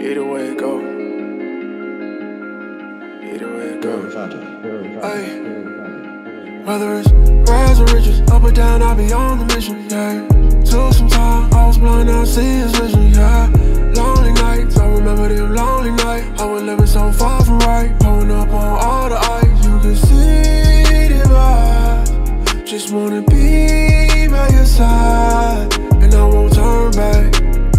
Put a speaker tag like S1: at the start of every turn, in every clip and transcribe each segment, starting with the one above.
S1: Either way it go. Either way it go. Ay. Whether it's rags or riches, up or down, I be on the mission, yeah. Took some time, I was blind, now I see his vision, yeah. Lonely nights, I remember them lonely nights. I was living so far from right, pulling up on all the ice. You can see them eyes, just wanna be by your side, and I won't turn back.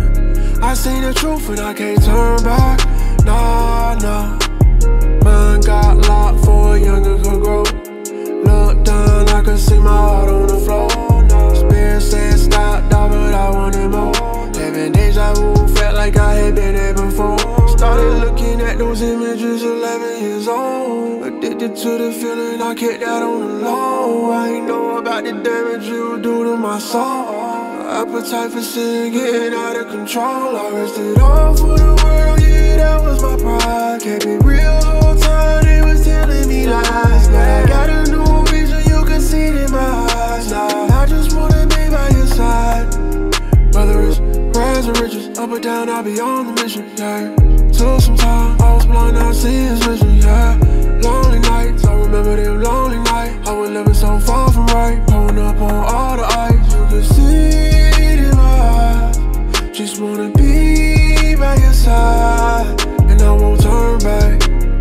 S1: I seen the truth and I can't turn back, nah, nah. Mine got locked for a younger could grow. Look down, I could see my heart on the floor. Spirit said stop, dog, but I wanted more. Living deja vu, felt like I had been there before. Started looking at those images 11 years old. Addicted to the feeling, I kept that on the low. I ain't know about the damage it would do to my soul. Appetite for sin getting out of control. I risked it all for the world, yeah, that was my pride. Kept it real the whole time, they was telling me lies. Now I got a new vision, you can see it in my eyes. Now I just wanna be by your side. Whether it's rags or riches, up or down, I be on the mission, yeah. Took some time, I was blind, now I see his vision, yeah. Lonely nights, I remember them lonely nights. I was living so far from right, pulling up on all the ice. You can see it in my eyes, just wanna be by your side, and I won't turn back.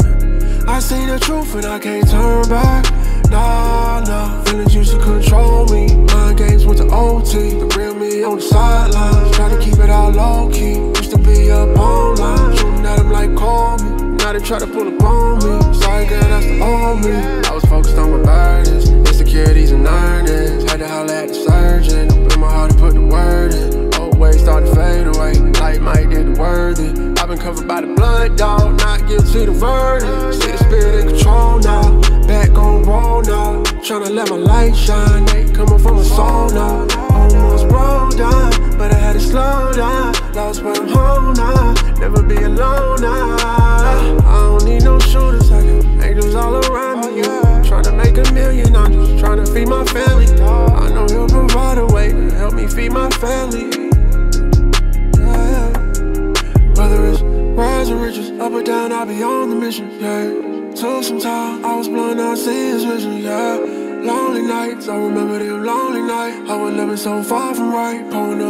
S1: I seen the truth and I can't turn back, nah, nah. Feelings used to control me, mind games went to OT. The real me on the sidelines, try to keep it all low-key. Used to be up online, shooting at them like call me. Now they try to pull up on me, sorry girl, that's the old me. I was focused on my burdens, insecurities and earnings. Had to holler at the surgeon, open my heart and put the word in. Old ways started to fade away, like Mike did the worthy. I've been covered by the blood, dog, not guilty the verdict. See the spirit in control now, back on roll now. Tryna let my light shine, they coming from a soul now. Almost broke down, but I had to slow down. Lost but I'm home now, never be alone now. I don't need no shooters, I got angels all around me. Tryna make $1 million, I'm just tryna feed my family. I know he'll provide a way to help me feed my family. Whether it's rags or riches, up or down, I be on the mission, yeah. Took some time, I was blind, now I see his vision, yeah. Lonely nights, I remember them lonely nights. I was living so far from right, pulling